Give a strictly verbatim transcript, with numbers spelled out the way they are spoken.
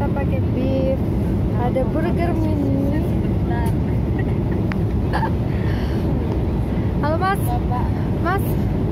kita pakai beef. Ada burger mini. Halo Mas. Bapak. Mas,